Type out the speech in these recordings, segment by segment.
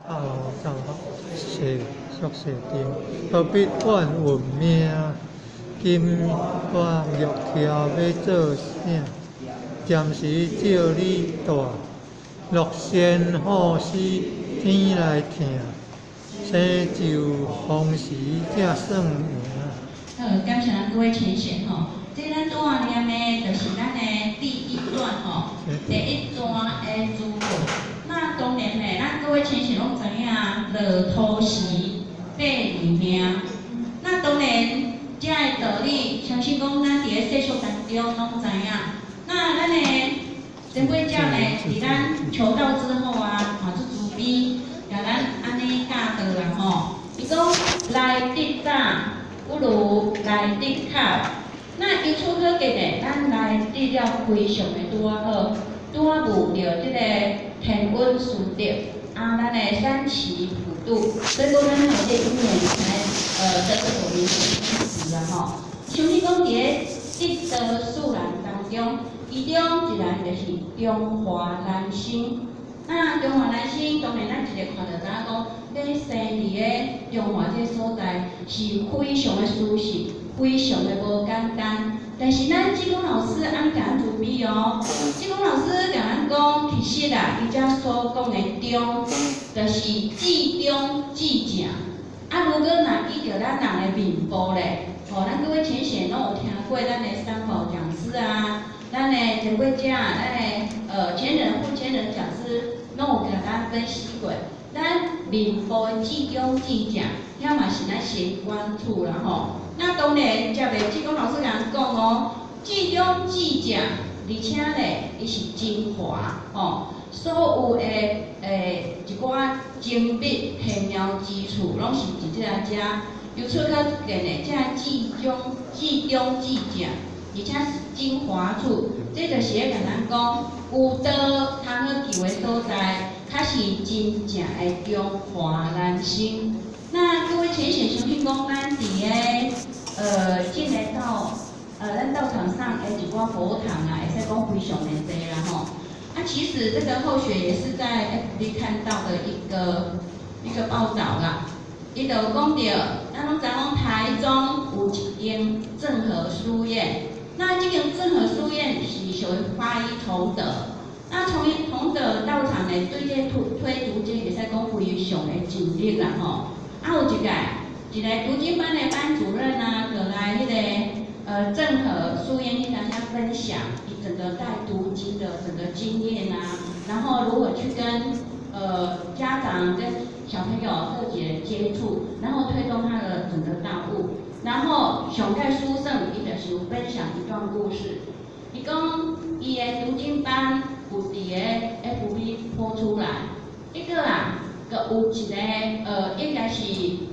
就世俗世定，何必怨运命？今我玉条要做啥？暂时照你带，乐仙好死天来听，生就逢时才算赢。 感谢咱各位前贤吼，这咱拄啊念的，就是咱的第一段吼，第一段的主句。那当然呢，咱各位前贤拢知影，落土时八字命。那当然，这个道理，相信讲咱伫个世俗当中拢知影。那咱的前辈者呢，伫咱求道之后啊，嘛做慈悲，甲咱安尼教导啦吼。伊讲来得早，不如来得巧。那由此可见呢，咱来得了非常的拄啊好，拄啊遇着即个天运顺德，咱的三奇普渡，所以讲咱有这一年才得这个名词啊吼。相信讲伫个得道树人当中，其中一人就是中华男星。那中华男星当然咱一个看到知影讲，要生伫个中华这个所在是非常的舒适，非常的无简单。但是咱志工老师安甲咱注意哦，志工老师甲咱讲，其实啊，伊遮所讲的中，就是至中至正。啊，如果若依照咱人的面部咧，吼，咱各位前贤拢有听过咱的三宝讲师啊，咱的前辈者，咱的前人、副前人讲师，拢有甲咱分析过。咱面部的至中至正，遐嘛是咱先关注啦吼。那当然，才袂志工老师甲咱讲哦，至中至正，而且咧，伊是精华吼，所有的一寡精密细妙之处，拢是伫即个遮。由此可见咧，这至中至正，而且是精华处，这就是咧甲咱讲，有道通好求的所在。它是真正的中华男星。那各位前贤相信讲，咱伫个进来到咱道场上的一寡佛堂啊，会使讲非常的多啦吼。啊，其实这个后学也是在 FB 看到的一个报道啦。伊就讲到，咱拢知讲台中有一间正和书院，那这间正和书院是属于发一同德。那从的道场呢，对这推读经会使讲非常的尽力啦吼。啊，有一个读经班的班主任啊，就来迄个正和书院去大家分享伊整个带读经的整个经验啊，然后如何去跟家长跟小朋友特别接触，然后推动他的整个道路。然后上盖书圣伊就是有分享一段故事，伊讲伊的读经班。有伫个 FB 播出来，一个啊，个有一个应该是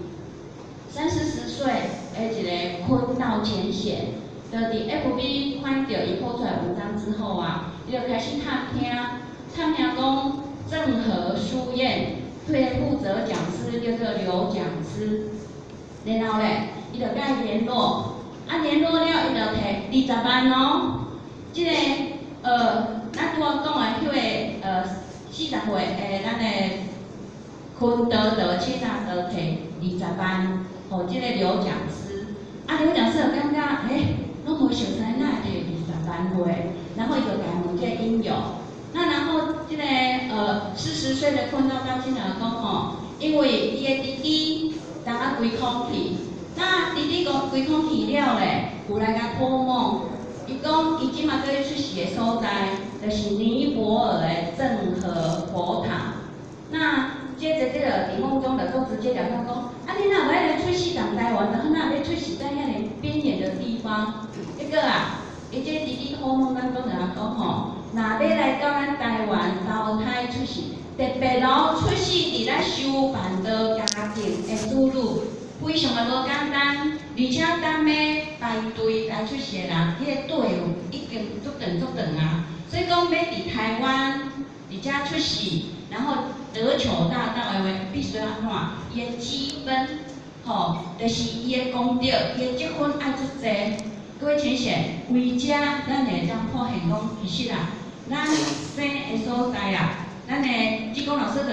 30-40岁的一个坤道前贤，就伫 FB 看到伊播出来文章之后啊，伊就开始探听讲正和书院对负责讲师叫做刘讲师，然后咧，伊就甲伊联络，联络了伊就摕20万哦，即个咱拄仔讲的迄个40岁咱的坤德七大德摕20万，互即个刘讲师。刘讲师就感觉拢无熟悉，哪会摕20万过？然后伊就甲问这个因由。那然后即个40岁的坤道高进来讲吼，因为伊的弟弟当啊归空去，那弟弟讲归空去了咧，有来甲托梦。伊讲，伊即马要出席的所在，就是尼泊尔的正和佛堂。那接着这个伫梦中就直接讲讲，你若要来出席上台湾，然后若要出席在遐个边缘的地方，迄个伊这弟弟托梦当中就讲吼，若要来到咱台湾投胎出席，特别出席伫咱修办的家庭的子女。非常的无简单，而且咱要排队来出席的人，迄个队伍已经足长啊。所以讲要伫台湾伫遮出席，然后得求大道的话，必须要安怎？伊的积分，就是伊的功德，伊的积分爱足济。各位前贤，为遮咱会当发现讲，其实咱生的所在咱的志工老师就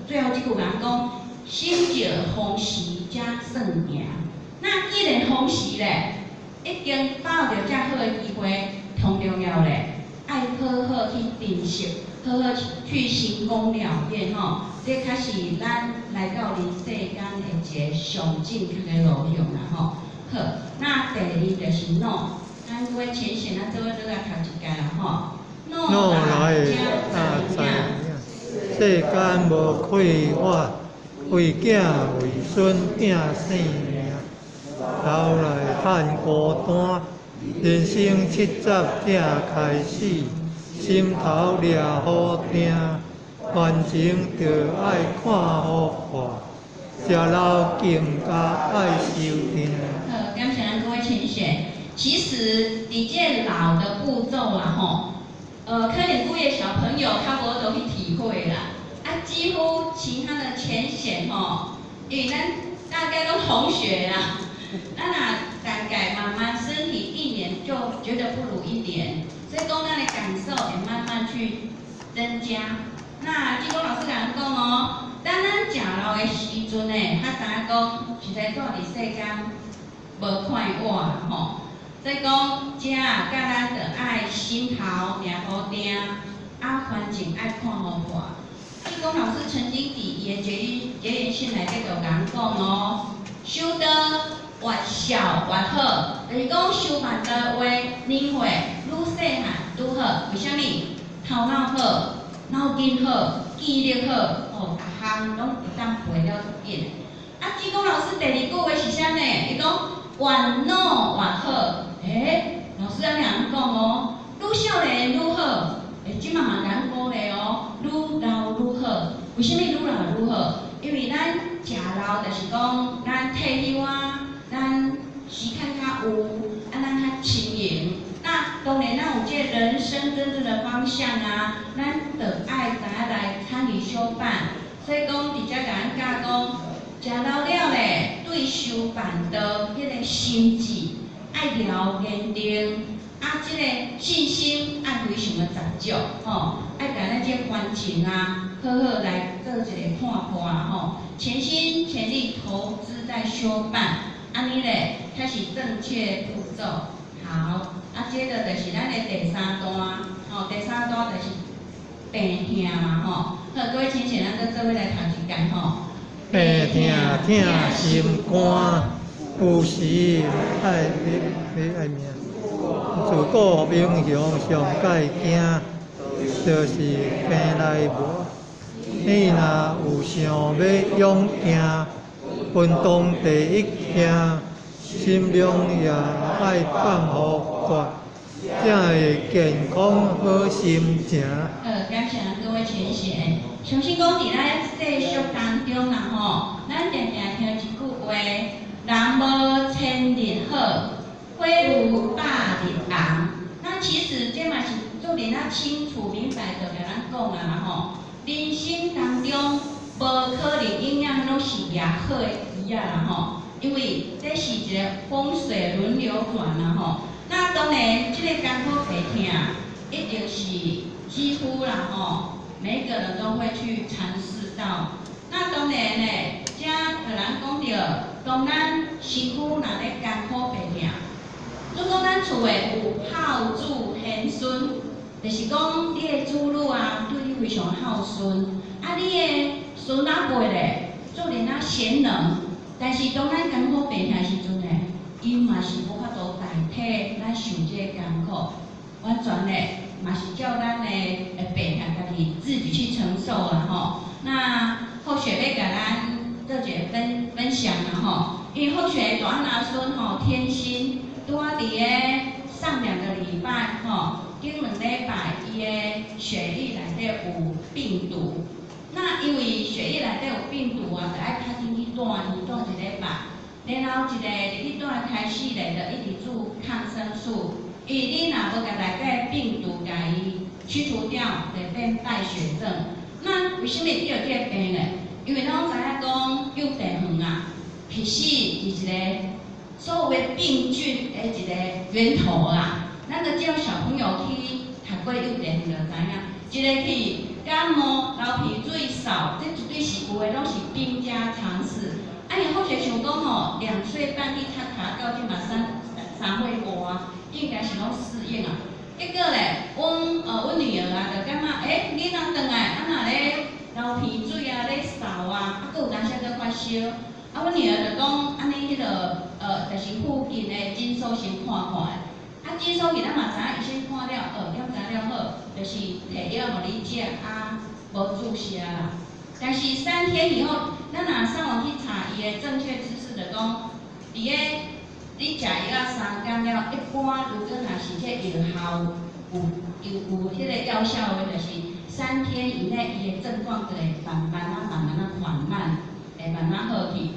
最后一句人讲，心照丰时才算赢。那既然丰时咧，已经把握着遮好的机会，同重要咧，爱好好去珍惜，好好去成功了结吼。这才是咱来到人世间的一个上正确的路向啦吼。好，那第二就是喏，咱各位前贤咱做伙再来读一届啦吼。 若来大灾世间无亏我，为囝为孙拼性命，后来叹孤单，人生七十才开始，心头掠好听，凡情着爱看好破，食老敬加爱修听。 好，感谢咱各位前贤。其实伫这老的步骤啦吼。可能各位小朋友较无都去体会啦，几乎其他的前贤吼，因为咱大概都同学啦，咱大概慢慢身体一年就觉得不如一年，所以讲咱的感受会慢慢去增加。那济公老师甲咱讲哦，当咱食老的时阵呢，较知影讲实在住伫世间无快活啦吼。所以讲，遮甲咱着爱心头掠好定，环境爱看好破。济公老师曾经伫伊的结言信内底就讲哦，修得越少越好，就是讲修办的话年岁愈细汉愈好。为虾米？头脑好，脑筋好，记忆力好，逐项拢会当背了就紧。济公老师第二句话是啥呢？伊讲越老越好。老师安尼讲哦，愈少年愈好。即嘛嘛咱鼓励哦，愈老愈好。为虾米愈老愈好？因为咱食老就是讲，咱退休啊，咱时间较有，咱较轻盈。那当然，咱有这人生真正的方向啊，咱得爱知影来参与修办。所以讲，伫遮甲咱教讲，食老了咧，对修办的迄个心智。爱了坚定，即个信心爱非常的十足吼，爱甲咱这环境啊，好好来做一个看破啦吼，全心全力投资在修办，安尼咧开始正确步骤。好，接着就是咱的第三段，第三段就是病痛嘛吼。好，各位亲戚，咱搁做伙来读一间吼。 病痛痛心肝。有时爱命，自古英雄上介惊，就是病来无。你若有想要勇行，运动第一行，心量也爱放互宽，才会健康好心情。 感谢各位前贤。相信讲伫咱世俗当中啦吼，咱常常听一句话。人无千日好，花无百日红。那其实这嘛是做人啊清楚明白就甲咱讲啊啦吼。人生当中无可能永远拢是掠好的鱼啊啦吼，因为这是一个风水轮流转啦吼。那当然，这个艰苦病痛一定是几乎啦吼，每一个人都会去尝试到。那当然咧，遮有人讲着。当咱身躯若咧艰苦病痛，如果咱厝诶有孝子贤孙，就是讲你诶子女啊对你非常孝顺，你诶孙仔辈咧做人啊贤能，但是当咱艰苦病痛时阵咧，伊嘛是无法度代替咱受这个艰苦，完全咧嘛是叫咱诶病痛家己自己去承受啦吼。那后续要甲咱。做一个分享啦吼，因为后续大阿孙吼天心，拄啊伫个上2个礼拜吼，顶2礼拜伊个血液内底有病毒。那因为血液内底有病毒啊，就爱较紧去住1礼拜，然后入去住开始咧，就一直注抗生素。因为你若无甲内底病毒甲伊驱除掉，就变败血症。那为什么会有这个病咧？因为咱知影讲幼稚园啊，其实是一个所有的病菌的一个源头啦。咱着叫小朋友去读过幼稚园就知影，一个去感冒、流鼻水、扫，这绝对是有诶，拢是兵家常事。啊，伊好势想讲吼，2岁半你读到即嘛3岁外，应该是拢适应啊。结果咧，阮女儿啊，就感觉囡仔转来，啊若咧流鼻水啊，咧扫啊，佫有当时佫发烧。啊，阮女儿就讲，安尼迄个就是附近的诊所先看看。啊，诊所去咱嘛知影，伊先看了，了知了好，就是摕药互你食，啊，无注射啦。但是3天以后，咱若上网去查伊的正确知识，就讲，伫个你食药啊3天了，一般如果若是这药效有迄个药效的，就是3天以内，伊的症状就会慢慢缓慢，会慢慢好去。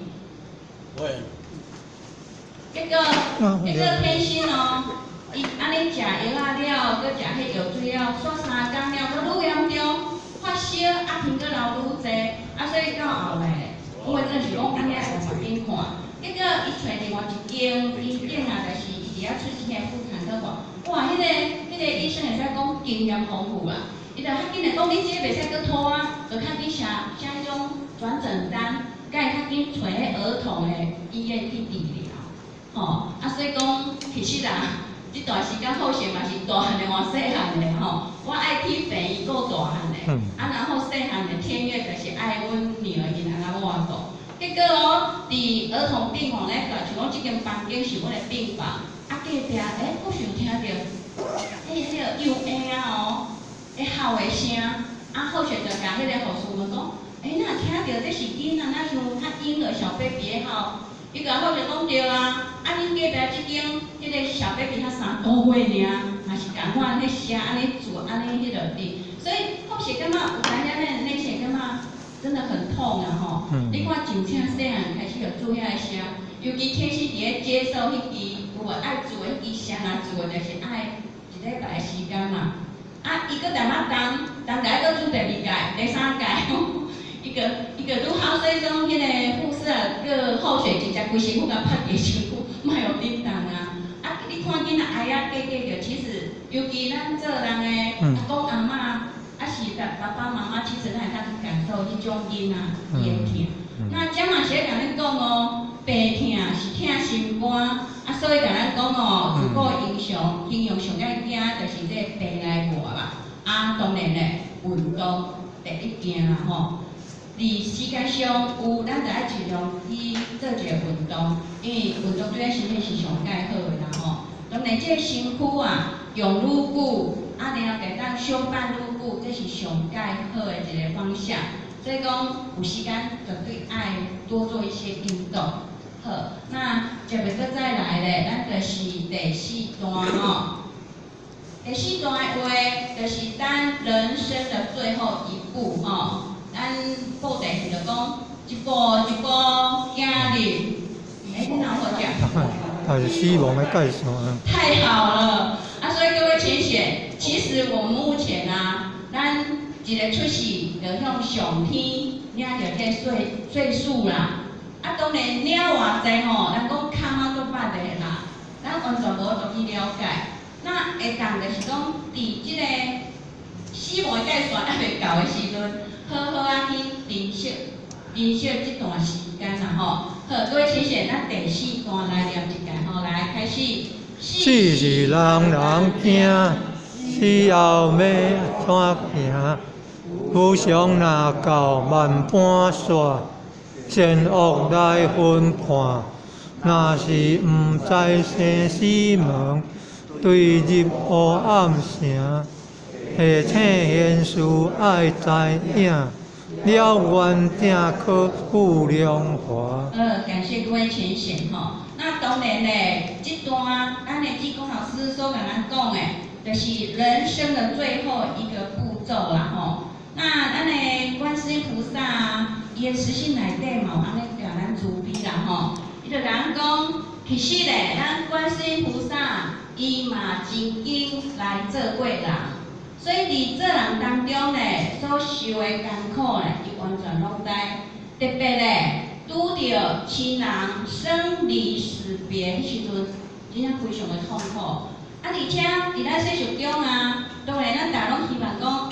结果偏心哦，伊安尼食药啊了，搁食迄药水了，煞3天了，搁愈严重，发烧啊，鼻搁流愈济，啊，所以到后来，我真是讲安尼爱互医看，结果伊找另外一间医院啊，就是伊伫遐出钱的妇产科看，哇，迄个医生会使讲经验丰富啦，伊就较紧的讲，你这个袂使搁拖啊，就较紧写迄种转诊单。甲伊较紧找迄儿童的医院去治疗，吼，啊，所以讲其实啊，这段时间好势嘛是大汉的换细汉的吼，我爱去病院够大汉的，啊，然后细汉的天月就是爱阮女儿因安那换过，结果哦，伫儿童病房咧，像讲即间房间是阮的病房，啊，隔壁我是有听到，迄个幼婴啊吼，哭的声，啊，好势就甲迄个护士问讲。哪听到这是囡仔，哪像婴儿小 baby 吼？伊甲我就讲对啊，啊恁隔壁即间迄个小 baby 才3个月尔，嘛是共款迄声安尼做安尼迄落滴，所以好势感觉有当时那些感觉真的很痛啊吼！你看真正细汉开始就做遐个声，尤其天时伫咧接受迄支有无爱做迄支声啊，做的就是爱1礼拜的时间嘛。啊，伊搁慢慢当下搁做第2届、第3届。一个愈好，所以讲迄个护士啊，个好势直接规身躯甲拍伫身躯，莫有叮当啊！啊，你看囡仔哀啊过着，其实尤其咱做人的阿公阿嬷，啊是爸爸妈妈，其实咱会当去感受迄种囡仔伊的疼。那江嘛是咧甲恁讲哦，病疼是疼心肝，啊，所以甲咱讲哦，如果形容上爱惊就是这病内外啦。啊，当然咧，运动第1件啦吼。伫时间上有，咱就爱尽量去做一个运动，因为运动对咱身体是上介好的啦吼。当然，这身躯啊用愈久，啊然后会当相伴愈久，这是上介好的一个方向。所以讲有时间绝对爱多做一些运动。好，那接袂搁再来咧，咱就是第4段吼。第4段的话，就是咱人生的最后一步吼。咱报地是就讲一步一步行入，你哪好讲？ 它是死亡的介绍啊。太好了，啊，所以各位请选，其实我们目前啊，咱一个出世就向上天领着这岁数啦，啊，当然领偌济吼，咱讲坎仔足捌的啦，咱完全无都去了解，那会当就是讲伫即个死亡的介绍还袂到的时阵。好好啊去认识这段时间啦吼。好，各位请选咱第4段来念一下吼，来开始。 死是人人惊，死后要怎行？夫上若到万般煞，善恶来分判。若是毋知生死门，对入黑暗城。下请贤士爱知影，了愿正可富良华。 感谢各位前贤吼。那当然咧，这段咱的济公老师所甲咱讲的，就是人生的最后一个步骤啦吼。那咱的观世音菩萨啊，伊的慈心内底嘛有安尼甲咱慈悲啦吼。伊就甲咱讲，其实咧，咱观世音菩萨伊嘛真经来做过人。所以伫做人当中咧，所受的艰苦咧，伊完全拢知。特别咧，拄着亲人生离死别迄时阵，真正非常的痛苦。啊，而且伫咱世俗中啊，当然咱大家拢希望讲，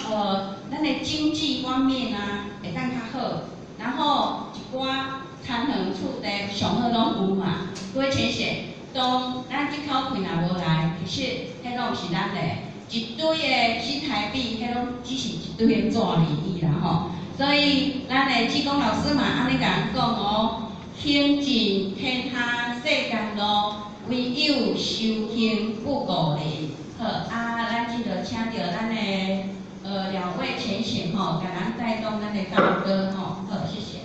咱的经济方面啊会当较好，然后一寡餐园厝地上好拢有嘛，各位浅显，当咱即口气若无来，其实迄拢是咱的一堆的新台币，迄拢只是一堆的纸而已啦吼。所以咱的志工老师嘛安尼甲咱讲哦，行尽天下世间路，唯有修行不顾人。好啊，咱即个请到咱的2位浅显吼，甲咱带动咱的道歌吼，好，谢谢。